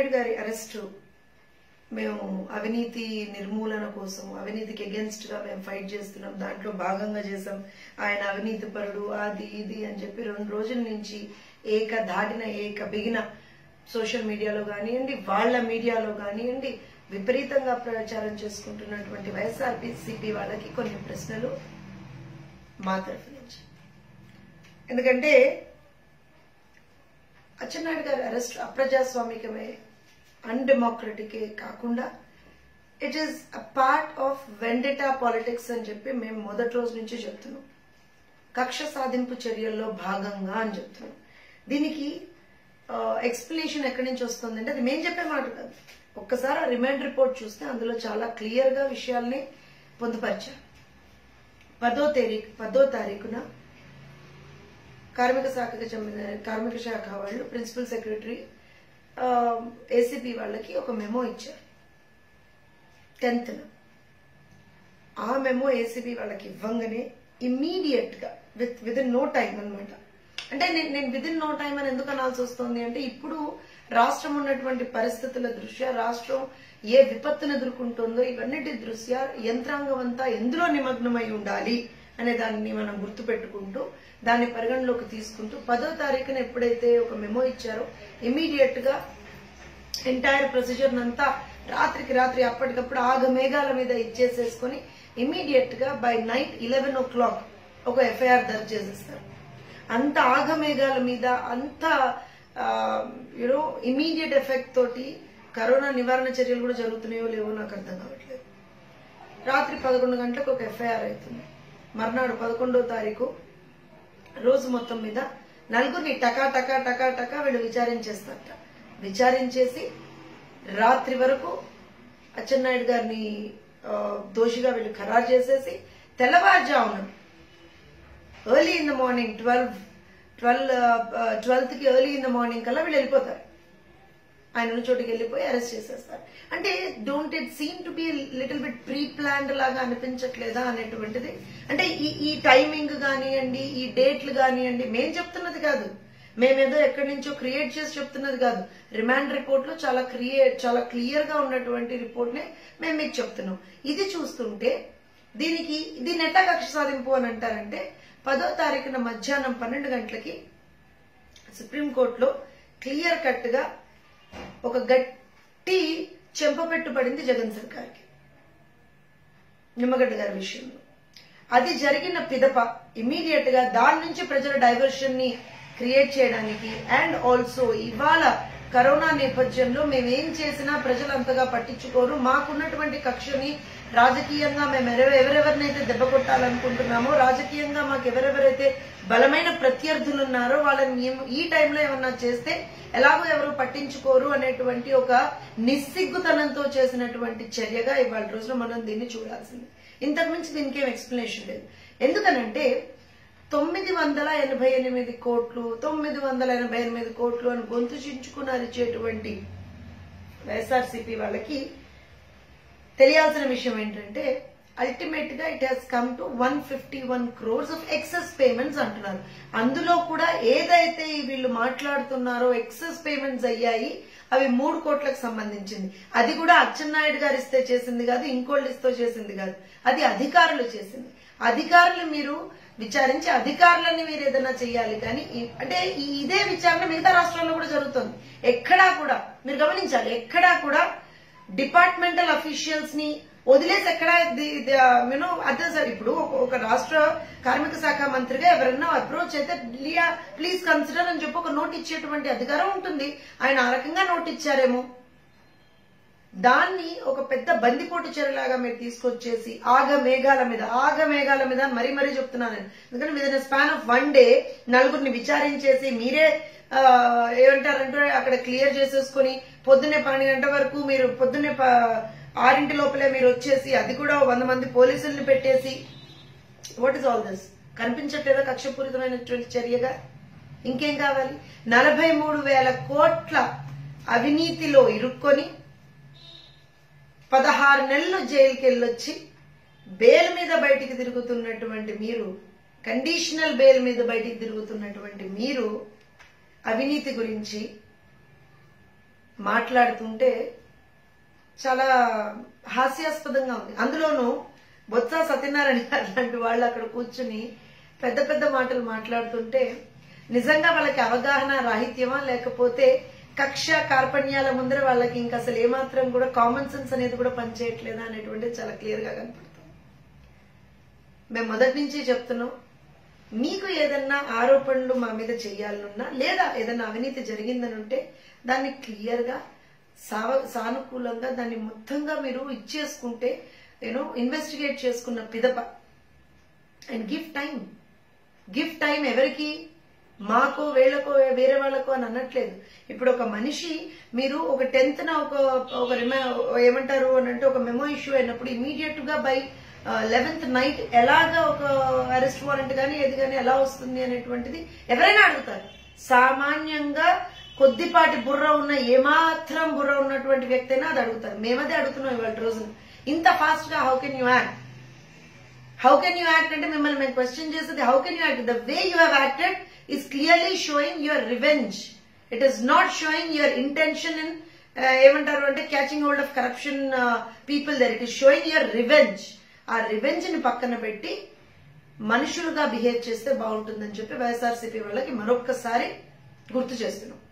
అచ్చెన్నాయుడు గారి అరెస్టు మేము అవినీతి నిర్మూలన కోసం, అవినీతికి అగేన్స్ట్ గా మేము ఫైట్ చేస్తున్నాం, దాంట్లో భాగంగా చేసాం, ఆయన అవినీతి పరుడు అది ఇది అని చెప్పి 2 రోజుల నుంచి ఏక బిగిన సోషల్ మీడియాలో కానివ్వండి, వాళ్ళ మీడియాలో కానివ్వండి, విపరీతంగా ప్రచారం చేసుకుంటున్నటువంటి వైఎస్ఆర్సీపీ వాళ్ళకి కొన్ని ప్రశ్నలు మా తరఫు నుంచి. ఎందుకంటే అచ్చెన్నాయుడు గారి అరెస్ట్ అప్రజాస్వామికమే, అన్డెమోక్రటికే కాకుండా it is a part of vendetta politics అని చెప్పి మేము మొదటి రోజు నుంచి చెప్తున్నాం. కక్ష సాధింపు చర్యల్లో భాగంగా అని చెప్తున్నాం. దీనికి ఎక్స్ప్లెనేషన్ ఎక్కడి నుంచి వస్తుందంటే అది మేము చెప్పే మాట కాదు. ఒక్కసారి ఆ రిమాండ్ రిపోర్ట్ చూస్తే అందులో చాలా క్లియర్ గా విషయాల్ని పొందుపరిచారు. 10వ తారీఖున కార్మిక శాఖ వాళ్ళు ప్రిన్సిపల్ సెక్రటరీ ఏసీపీ వాళ్ళకి ఒక మెమో ఇచ్చారు 10th. ఆ మెమో ఏసీబీ వాళ్ళకి ఇవ్వంగానే ఇమ్మీడియట్ గా విత్ ఇన్ నో టైం అనమాట. అంటే నేను విత్ ఇన్ నో టైం అని ఎందుకు అనాల్సి వస్తుంది అంటే ఇప్పుడు రాష్ట్రం ఉన్నటువంటి పరిస్థితుల దృష్ట్యా, రాష్ట్రం ఏ విపత్తును ఎదుర్కొంటుందో ఇవన్నిటి దృష్ట్యా యంత్రాంగం అంతా ఎందులో నిమగ్నమై ఉండాలి అనే దాన్ని మనం గుర్తుపెట్టుకుంటూ దాన్ని పరిగణలోకి తీసుకుంటూ 10వ తారీఖున ఎప్పుడైతే ఒక మెమో ఇచ్చారో ఇమ్మీడియట్ గా ఎంటైర్ ప్రొసీజర్ అంతా రాత్రికి రాత్రి అప్పటికప్పుడు ఆగమేఘాల మీద ఇచ్చేసేసుకుని ఇమ్మీడియట్ గా బై నైట్ 11 o'clock ఒక ఎఫ్ఐఆర్ దర్జ్ చేసేస్తారు. అంత ఆగమేఘాల మీద అంత ఇమ్మీడియట్ ఎఫెక్ట్ తోటి కరోనా నివారణ చర్యలు కూడా జరుగుతున్నాయో లేవో నాకు అర్థం కావట్లేదు. రాత్రి 11 గంటలకు ఒక ఎఫ్ఐఆర్ అవుతుంది. మర్నాడు 11వ తారీఖు రోజు మొత్తం మీద నలుగురిని టకా టకా టకా టకా వీళ్ళు విచారించేస్తారట. విచారించేసి రాత్రి వరకు అచ్చెన్నాయుడు గారిని దోషిగా వీళ్ళు ఖరారు చేసేసి తెల్లవారుజామున early in the morning 12th కి ఎర్లీ ఇన్ ద మార్నింగ్ కల్లా వీళ్ళు వెళ్ళిపోతారు. ఆయన ఉన్న చోటికి వెళ్ళిపోయి అరెస్ట్ చేసేస్తారు. అంటే don't it seem to be little bit pre planned లాగా అనిపించట్లేదా అనేటువంటిది. అంటే ఈ టైమింగ్ కానివ్వండి, ఈ డేట్లు కానివ్వండి, మేం చెప్తున్నది కాదు, మేమేదో ఎక్కడి నుంచో క్రియేట్ చేసి చెప్తున్నది కాదు. రిమాండ్ రిపోర్ట్ లో చాలా క్లియర్ గా ఉన్నటువంటి రిపోర్ట్ నే మేము మీకు చెప్తున్నాం. ఇది చూస్తుంటే దీన్ని ఎట్లా కక్ష సాధింపు అని అంటారంటే 10వ తారీఖున మధ్యాహ్నం 12 గంటలకి సుప్రీంకోర్టులో క్లియర్ కట్ గా ఒక గట్టి చెంపపెట్టుబడింది జగన్ సర్కార్కి నిమ్మగడ్డ గారి విషయంలో. అది జరిగిన పిదప ఇమ్మీడియట్ గా దాని నుంచి ప్రజల డైవర్షన్ ని క్రియేట్ చేయడానికి అండ్ ఆల్సో ఇవాళ కరోనా నేపథ్యంలో మేమేం చేసినా ప్రజలు అంతగా పట్టించుకోరు, మాకున్నటువంటి కక్షని రాజకీయంగా మేము ఎవరెవరినైతే దెబ్బ కొట్టాలనుకుంటున్నామో, రాజకీయంగా మాకు ఎవరెవరైతే బలమైన ప్రత్యర్థులు ఉన్నారో వాళ్ళని ఈ టైంలో ఏమన్నా చేస్తే ఎలాగో ఎవరు పట్టించుకోరు అనేటువంటి ఒక నిస్సిగ్గుతనంతో చేసినటువంటి చర్యగా ఇవాళ రోజున మనం దీన్ని చూడాల్సింది. ఇంతకుమించి దీనికి ఏం ఎక్స్ప్లెనేషన్ లేదు. ఎందుకనంటే 988 కోట్లు 988 కోట్లు అని గొంతు చించుకుని అరిచేటువంటి వైఎస్ఆర్సీపీ వాళ్ళకి తెలియాల్సిన విషయం ఏంటంటే అల్టిమేట్ గా it has come to 151 crores of excess payments అంటున్నారు. అందులో కూడా ఏదైతే వీళ్ళు మాట్లాడుతున్నారో ఎక్సెస్ పేమెంట్స్ అయ్యాయి అవి 3 కోట్లకు సంబంధించింది. అది కూడా అచ్చెన్నాయుడు గారు ఇస్తే చేసింది కాదు, ఇంకోళ్ళు ఇస్తే చేసింది కాదు, అది అధికారులు చేసింది. అధికారులు మీరు విచారించి అధికారులని మీరు ఏదైనా చెయ్యాలి కానీ అంటే ఇదే విచారణ మిగతా రాష్ట్రాల్లో కూడా జరుగుతుంది. ఎక్కడా కూడా మీరు గమనించాలి, ఎక్కడా కూడా డిపార్ట్మెంటల్ అఫీషియల్స్ ని వదిలేసి ఎక్కడ అదే సార్. ఇప్పుడు ఒక రాష్ట్ర కార్మిక శాఖ మంత్రిగా ఎవరైనా అప్రోచ్ అయితే ప్లీజ్ కన్సిడర్ అని చెప్పి ఒక నోట్ ఇచ్చేటువంటి అధికారం ఉంటుంది. ఆయన ఆ రకంగా నోట్ ఇచ్చారేమో, దాన్ని ఒక పెద్ద బందిపోటు చర్యలాగా మీరు తీసుకొచ్చేసి ఆగమేఘాల మీద మరీ చెప్తున్నాను. ఎందుకంటే విదిన్ స్పాన్ ఆఫ్ 1 day నలుగురిని విచారించేసి మీరే ఏమంటారంటే అక్కడ క్లియర్ చేసేసుకుని పొద్దున్నే 12 గంటల వరకు మీరు పొద్దున్నే 6 లోపలే మీరు వచ్చేసి అది కూడా 100 మంది పోలీసుల్ని పెట్టేసి వాట్ ఈస్ ఆల్ దిస్? కనిపించట్లేదా కక్షపూరితమైనటువంటి చర్యగా? ఇంకేం కావాలి? 43,000 కోట్ల అవినీతిలో ఇరుక్కొని 16 నెలలు జైలుకి వెళ్ళొచ్చి బెయిల్ మీద బయటికి తిరుగుతున్నటువంటి మీరు, కండిషనల్ బెయిల్ మీద బయటికి తిరుగుతున్నటువంటి మీరు అవినీతి గురించి మాట్లాడుతుంటే చాలా హాస్యాస్పదంగా ఉంది. అందులోనూ బొత్స సత్యనారాయణ గారు లాంటి వాళ్ళు అక్కడ కూర్చుని పెద్ద పెద్ద మాటలు మాట్లాడుతుంటే నిజంగా వాళ్ళకి అవగాహన రాహిత్యమా లేకపోతే కక్ష కార్పణ్యాల ముందర వాళ్ళకి ఇంకా అసలు ఏమాత్రం కూడా కామన్ సెన్స్ అనేది కూడా పనిచేయట్లేదా అనేటువంటిది చాలా క్లియర్ గా కనపడుతుంది. మేము మొదటి నుంచి చెప్తున్నాం, మీకు ఏదన్నా ఆరోపణలు మా మీద చేయాలనున్నా లేదా ఏదన్నా అవినీతి జరిగిందని ఉంటే దాన్ని క్లియర్ గా సానుకూలంగా దాన్ని మొత్తంగా మీరు ఇచ్చేసుకుంటే ఇన్వెస్టిగేట్ చేసుకున్న పిదప అండ్ గివ్ టైం ఎవరికి, మాకో వేళకో వేరే వాళ్ళకో అని అనట్లేదు. ఇప్పుడు ఒక మనిషి మీరు ఒక 10th ఒక ఏమంటారు అని అంటే ఒక మెమో ఇష్యూ అయినప్పుడు ఇమీడియట్ గా బై 11th నైట్ ఎలాగా ఒక అరెస్ట్ వారెంట్ గానీ ఏది గానీ ఎలా వస్తుంది అనేటువంటిది ఎవరైనా అడుగుతారు. సామాన్యంగా కొద్దిపాటి బుర్ర ఉన్న ఏమాత్రం బుర్ర ఉన్నటువంటి వ్యక్తి అయినా అది అడుగుతారు. మేమదే అడుగుతున్నాం ఇవాళ రోజున. ఇంత ఫాస్ట్ గా హౌ కెన్ యూ యాక్ట్ అంటే మిమ్మల్ని మేము క్వశ్చన్ చేసేది how can you act. The way you have acted is clearly showing your revenge. It is not showing your intention in ఏమంటారు అంటే catching hold of corruption people there. It is showing your revenge. ఆ revenge ని పక్కన పెట్టి మనుషులుగా behave చేస్తే బాగుంటుందని చెప్పి వైఎస్ఆర్సీపీ వాళ్ళకి మరొక్కసారి గుర్తు చేస్తున్నాం.